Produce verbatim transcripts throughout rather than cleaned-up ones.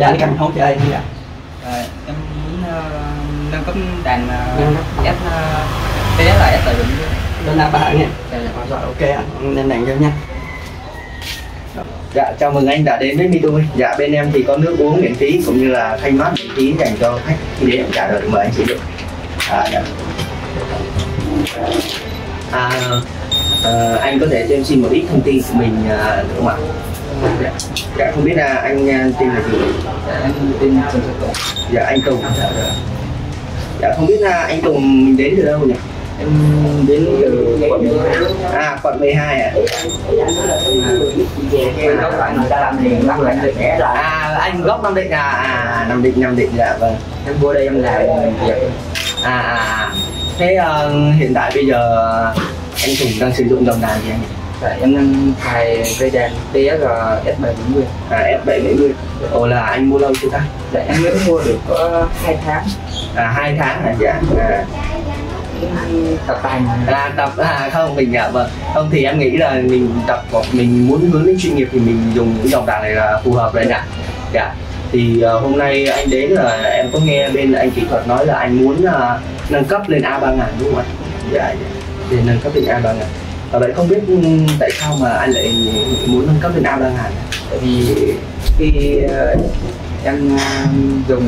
Dạ anh cần hỗ trợ em dạ. À, em muốn uh, nâng cấp đàn uh, S uh, tê ét là S lợi dụng Đơn A ba nha. Dạ, dạ. Rồi ok anh nên đàn cho nha. Dạ, chào mừng anh đã đến với Mitumi. Dạ, bên em thì có nước uống miễn phí cũng như là thanh mát miễn phí dành cho khách khi đến trả lời mời anh sử dụng. À, dạ. À, à, anh có thể cho em xin một ít thông tin của mình à, được không ạ? Dạ. Dạ, không biết là anh tên là gì? Dạ, em tên Trần Xuân Tùng. Dạ, anh Tùng. Dạ, dạ. Dạ, không biết là anh Tùng mình đến từ đâu nhỉ? Em đến từ quận mười hai. À, quận mười hai à? À, anh gốc Nam Định à? À, Nam Định, Nam Định, dạ vâng. Em vô đây em làm việc. À, à, thế uh, hiện tại bây giờ anh Tùng đang sử dụng dòng đàn gì anh? Dạ, em đang xài cây đàn tê ét S bảy bảy mươi. À, S bảy bảy mươi. Ồ, là anh mua lâu chưa ta? Dạ, em mới mua được có hai tháng. À, hai tháng hả? Dạ. À. Tập tành. À, tập à, không mình dạ vâng. Không thì em nghĩ là mình tập hoặc mình muốn hướng đến chuyên nghiệp thì mình dùng những dòng đàn này là phù hợp đấy ạ. Dạ. Thì uh, hôm nay anh đến là em có nghe bên anh kỹ thuật nói là anh muốn uh, nâng cấp lên A ba nghìn đúng không ạ? Dạ, dạ. Để nâng cấp lên A ba nghìn. Và vậy không biết tại sao mà anh lại muốn nâng cấp lên A ba nghìn? Tại vì khi uh, em uh, dùng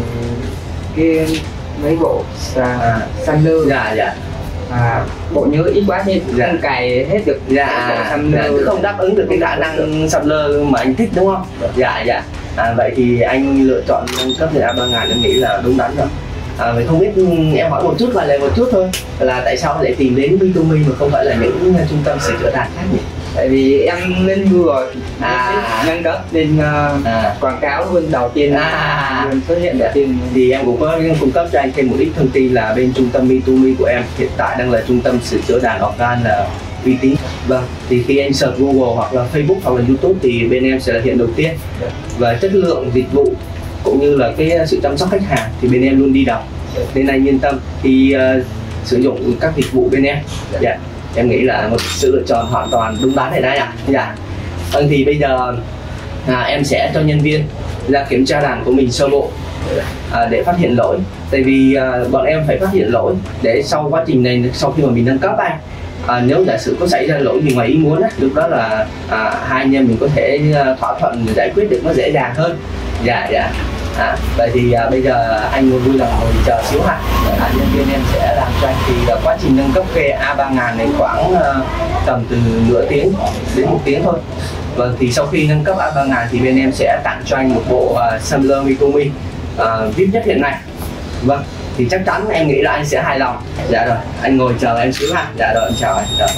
cái mấy bộ à, Sander. Dạ dạ. À, bộ nhớ ít quá nên dạ. Không cài hết được. Dạ, dạ không đáp ứng được cái khả năng Sander mà anh thích đúng không? Dạ dạ. À, vậy thì anh lựa chọn nâng cấp lên A ba nghìn em nghĩ là đúng đắn rồi. À, vậy không biết em hỏi một chút vài lời một chút thôi là tại sao lại tìm đến Mitumi mà không phải là những trung tâm sửa chữa đàn khác nhỉ? Tại vì em lên Google à, nâng cấp lên uh, à. quảng cáo luôn đầu tiên à, luôn xuất hiện đầu tiên thì em cũng có cung cấp cho anh thêm một ít thông tin là bên trung tâm Mitumi của em hiện tại đang là trung tâm sửa chữa đàn organ là uy tín. Vâng, thì khi anh search Google hoặc là Facebook hoặc là YouTube thì bên em sẽ là hiện đầu tiên. Và chất lượng dịch vụ cũng như là cái sự chăm sóc khách hàng thì bên em luôn đi đầu, nên anh yên tâm khi uh, sử dụng các dịch vụ bên em. Dạ, em nghĩ là một sự lựa chọn hoàn toàn đúng đắn này đấy ạ. Dạ. Vâng, thì bây giờ à, em sẽ cho nhân viên ra kiểm tra đàn của mình sơ bộ à, để phát hiện lỗi. Tại vì à, bọn em phải phát hiện lỗi để sau quá trình này, sau khi mà mình nâng cấp anh à, nếu giả sử có xảy ra lỗi gì ngoài ý muốn á, lúc đó là à, hai anh em mình có thể thỏa thuận giải quyết được nó dễ dàng hơn. Dạ dạ. À, vậy thì à, bây giờ anh vui lòng ngồi chờ xíu hả? À, nhân viên em sẽ làm cho anh. Thì à, quá trình nâng cấp cây A ba nghìn này khoảng à, tầm từ nửa tiếng đến một tiếng thôi. Vâng, thì sau khi nâng cấp A ba nghìn thì bên em sẽ tặng cho anh một bộ uh, Sampler Mitumi uh, vê i pê nhất hiện nay. Vâng, thì chắc chắn em nghĩ là anh sẽ hài lòng. Dạ rồi, anh ngồi chờ em xíu ha. Dạ rồi, em chào anh. Rồi.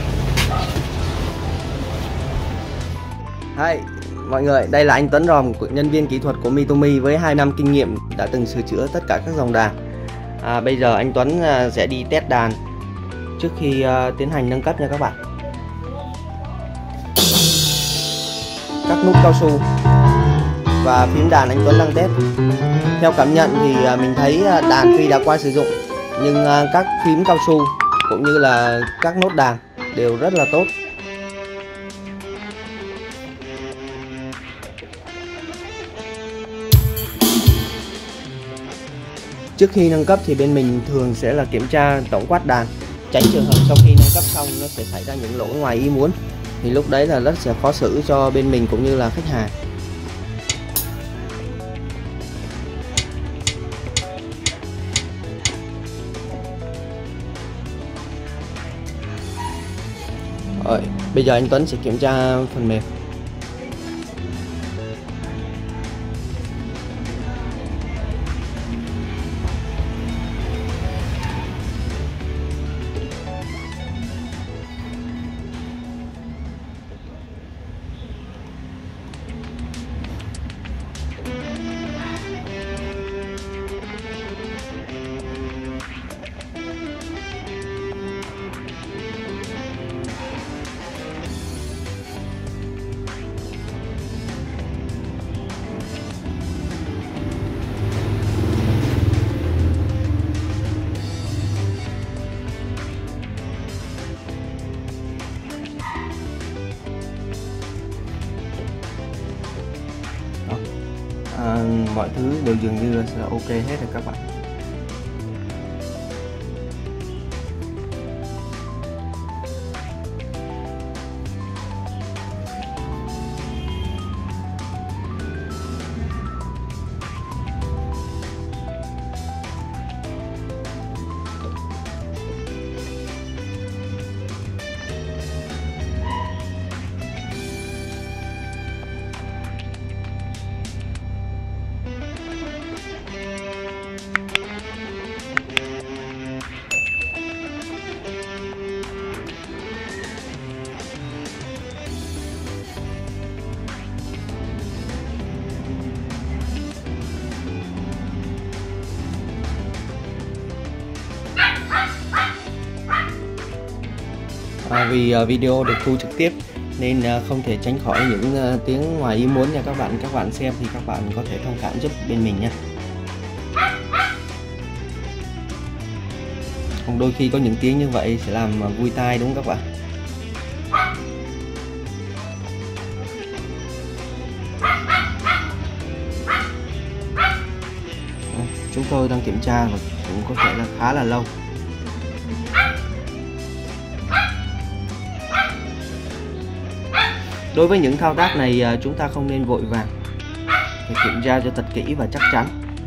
Hi, mọi người, đây là anh Tuấn Ròm, nhân viên kỹ thuật của Mitumi với hai năm kinh nghiệm đã từng sửa chữa tất cả các dòng đàn. À, bây giờ anh Tuấn uh, sẽ đi test đàn trước khi uh, tiến hành nâng cấp nha các bạn. Các nút cao su và phím đàn anh Tuấn đang test. Theo cảm nhận thì mình thấy đàn tuy đã qua sử dụng nhưng các phím cao su cũng như là các nốt đàn đều rất là tốt. Trước khi nâng cấp thì bên mình thường sẽ là kiểm tra tổng quát đàn, tránh trường hợp sau khi nâng cấp xong nó sẽ xảy ra những lỗi ngoài ý muốn, thì lúc đấy là rất sẽ khó xử cho bên mình cũng như là khách hàng. Rồi, bây giờ anh Tuấn sẽ kiểm tra phần mềm. à, mọi thứ đều dường như là ok hết rồi các bạn. À, vì uh, video được thu trực tiếp nên uh, không thể tránh khỏi những uh, tiếng ngoài ý muốn nha các bạn. Các bạn xem thì các bạn có thể thông cảm giúp bên mình nha. Không, đôi khi có những tiếng như vậy sẽ làm uh, vui tai đúng không các bạn? Chúng tôi đang kiểm tra và cũng có thể là khá là lâu. Đối với những thao tác này chúng ta không nên vội vàng, phải kiểm tra cho thật kỹ và chắc chắn.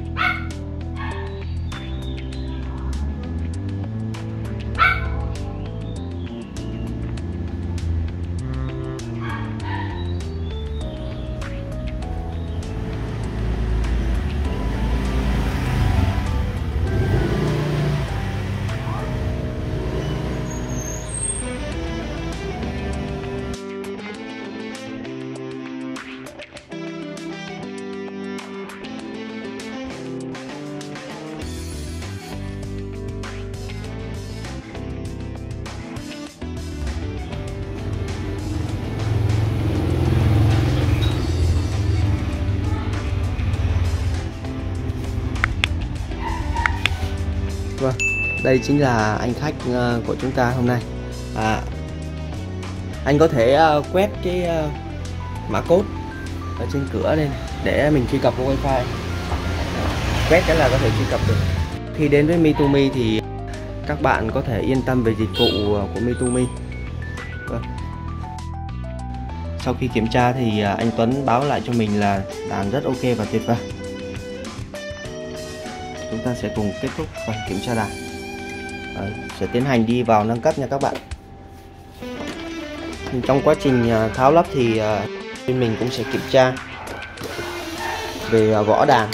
Vâng, đây chính là anh khách của chúng ta hôm nay. À, anh có thể quét cái mã code ở trên cửa lên để mình truy cập vào wifi. Quét cái là có thể truy cập được. Khi đến với MeToMe thì các bạn có thể yên tâm về dịch vụ của MeToMe. Vâng. Sau khi kiểm tra thì anh Tuấn báo lại cho mình là đàn rất ok và tuyệt vời. Chúng ta sẽ cùng kết thúc phần kiểm tra đàn. À, sẽ tiến hành đi vào nâng cấp nha các bạn. Trong quá trình tháo lắp thì bên mình cũng sẽ kiểm tra về vỏ đàn.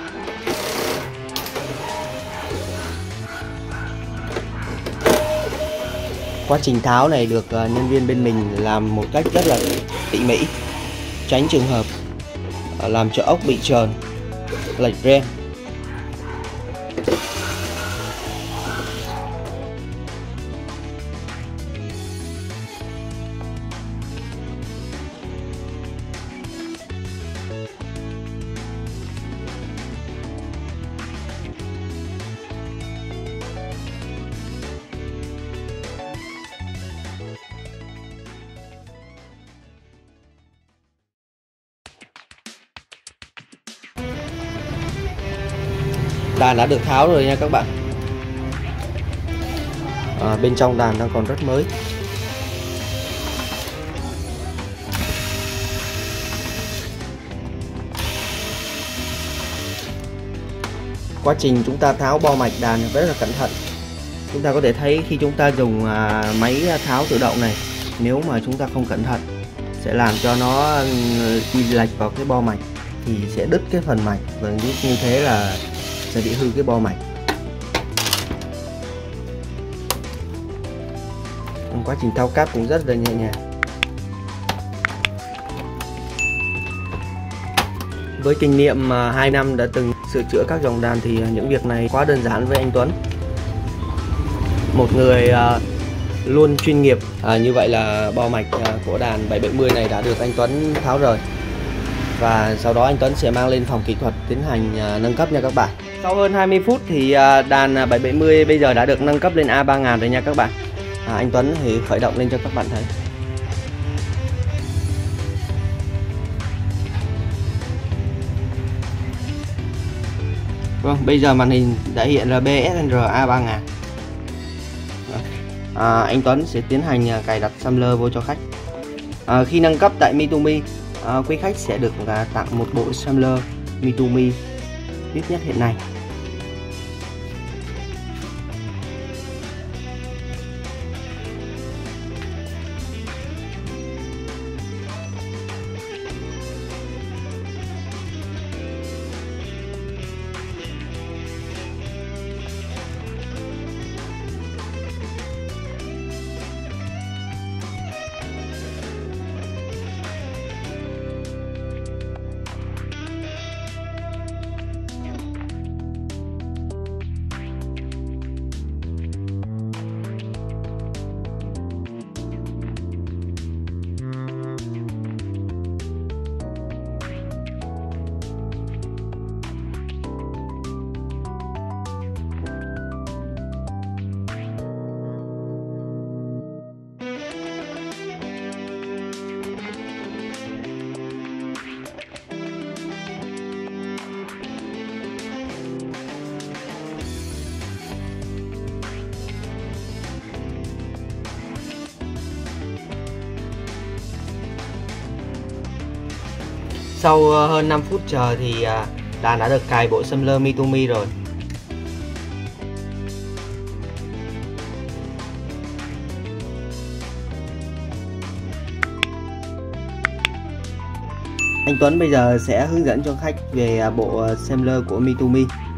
Quá trình tháo này được nhân viên bên mình làm một cách rất là tỉ mỉ, tránh trường hợp làm cho ốc bị tròn, lệch ren. Đàn đã được tháo rồi nha các bạn. À, bên trong đàn đang còn rất mới. Quá trình chúng ta tháo bo mạch đàn rất là cẩn thận. Chúng ta có thể thấy khi chúng ta dùng à, máy tháo tự động này, nếu mà chúng ta không cẩn thận sẽ làm cho nó đi lệch vào cái bo mạch thì sẽ đứt cái phần mạch, và như thế là sẽ bị hư cái bo mạch. Quá trình thao cáp cũng rất là nhẹ nhàng. Với kinh nghiệm hai năm đã từng sửa chữa các dòng đàn thì những việc này quá đơn giản với anh Tuấn. Một người uh, luôn chuyên nghiệp. À, như vậy là bo mạch uh, của đàn bảy bảy mươi này đã được anh Tuấn tháo rời. Và sau đó anh Tuấn sẽ mang lên phòng kỹ thuật tiến hành uh, nâng cấp nha các bạn. Sau hơn hai mươi phút thì uh, đàn bảy bảy mươi bây giờ đã được nâng cấp lên A ba nghìn rồi nha các bạn. À, anh Tuấn thì khởi động lên cho các bạn thấy. Vâng, bây giờ màn hình đã hiện là bê ét en rờ A ba nghìn. À, anh Tuấn sẽ tiến hành cài đặt sampler vô cho khách. À, khi nâng cấp tại MeToMe, à, quý khách sẽ được à, tặng một bộ sampler MeToMe ít nhất hiện nay. Sau hơn năm phút chờ thì đàn đã được cài bộ sampler MeToMe rồi. Anh Tuấn bây giờ sẽ hướng dẫn cho khách về bộ sampler của MeToMe.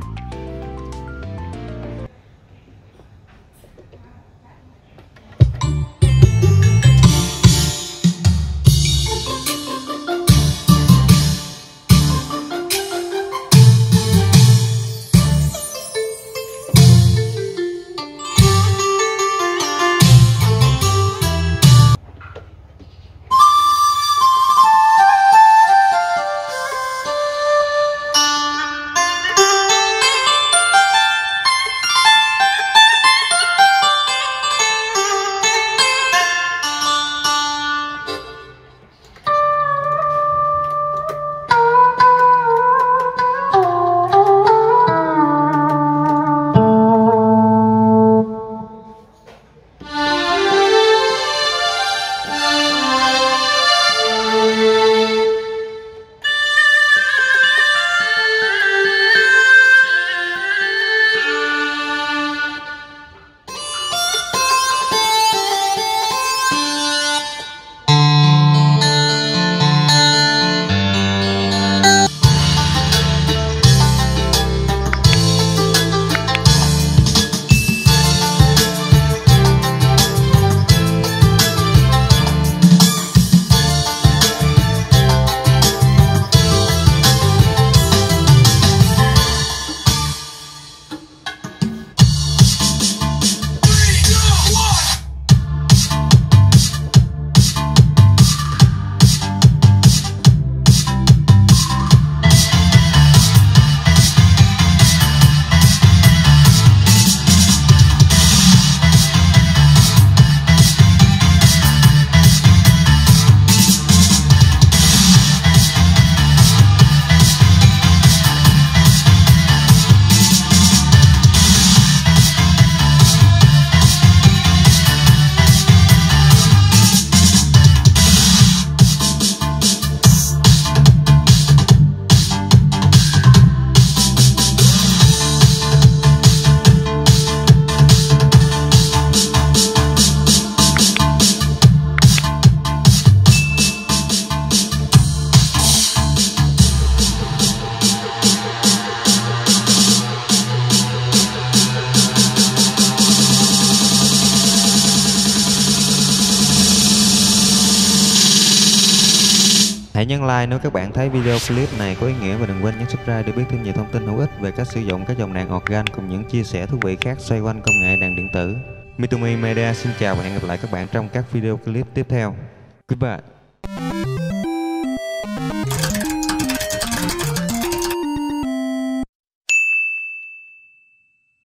Hãy nhấn like nếu các bạn thấy video clip này có ý nghĩa và đừng quên nhấn subscribe để biết thêm nhiều thông tin hữu ích về cách sử dụng các dòng đàn organ cùng những chia sẻ thú vị khác xoay quanh công nghệ đàn điện tử. MeToMe Media xin chào và hẹn gặp lại các bạn trong các video clip tiếp theo. Goodbye.